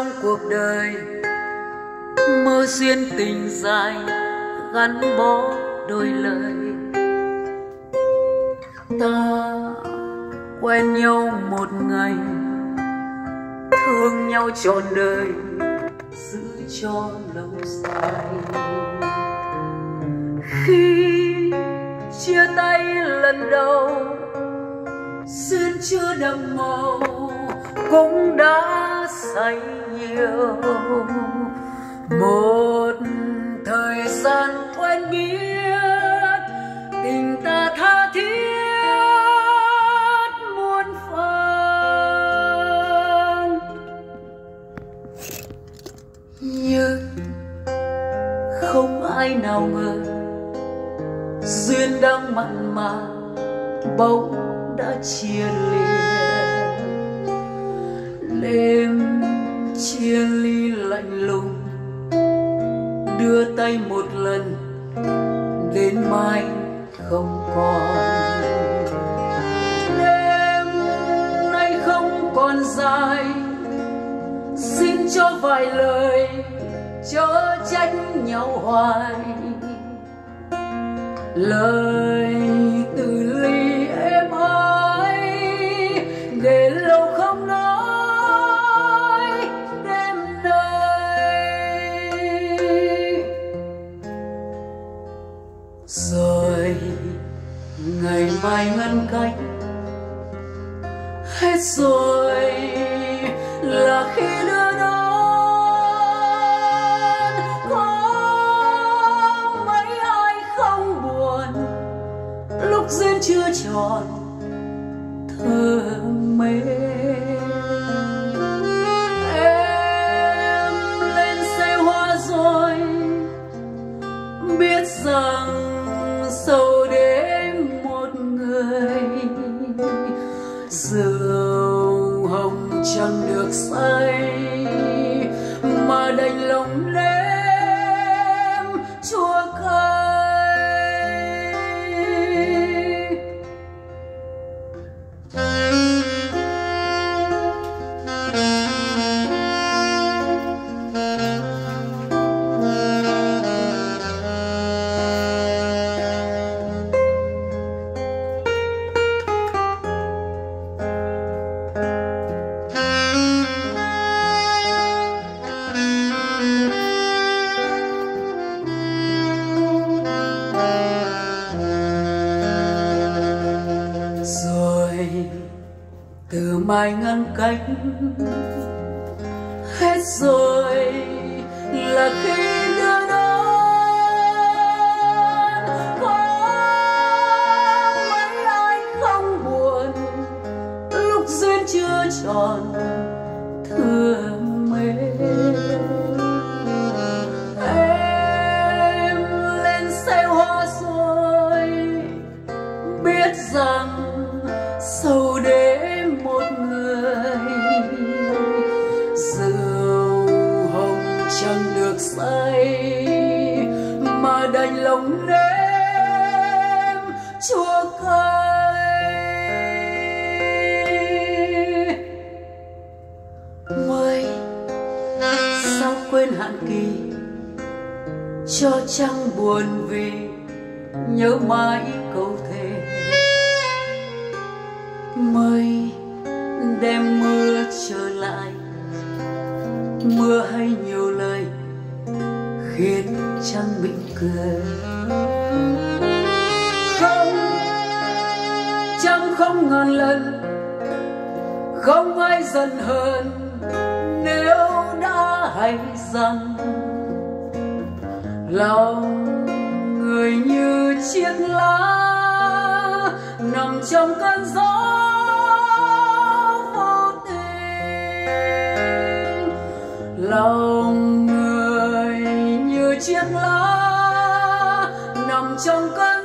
trong cuộc đời, mơ duyên tình dài gắn bó đôi lời. Ta quen nhau một ngày, thương nhau trọn đời, giữ cho lâu dài. Khi chia tay lần đầu, duyên chưa đậm màu cũng đã say nhiều. Một thời gian quen biết, tình ta tha thiết muôn phần. Nhưng không ai nào ngờ, duyên đang mặn mà bỗng đã chia lìa. Đêm chia ly lạnh lùng, đưa tay một lần, đến mai không còn. Đêm nay không còn dài, xin cho vài lời chớ trách nhau hoài. Lời từ ly êm ái, để lâu không nói đêm nay. Rồi ngày mai ngăn cách, hết rồi là khi đưa đón. Có mấy ai không buồn, lúc duyên chưa tròn thơ mê. Em lên xe hoa rồi, biết rằng sầu đến một người. Rượu hồng chẳng được say, mà đành lòng nếm chua cay. Từ mai ngăn cách, hết rồi là khi đưa đón. Có mấy ai không buồn, lúc duyên chưa tròn thương mê. Em lên xe hoa rồi, biết rằng sầu đến một người. Rượu hồng chẳng được say, mà đành lòng nếm chua cay. Mây sao quên hạn kỳ, cho trăng buồn vì nhớ mãi câu thề. Mây đem mưa trở lại, mưa hay nhiều lời khiến trăng mỉm cười. Không, trăng không ngàn lần, không ai giận hờn nếu đã hay rằng lòng người như chiếc lá nằm trong cơn gió. Lòng người như chiếc lá nằm trong cơn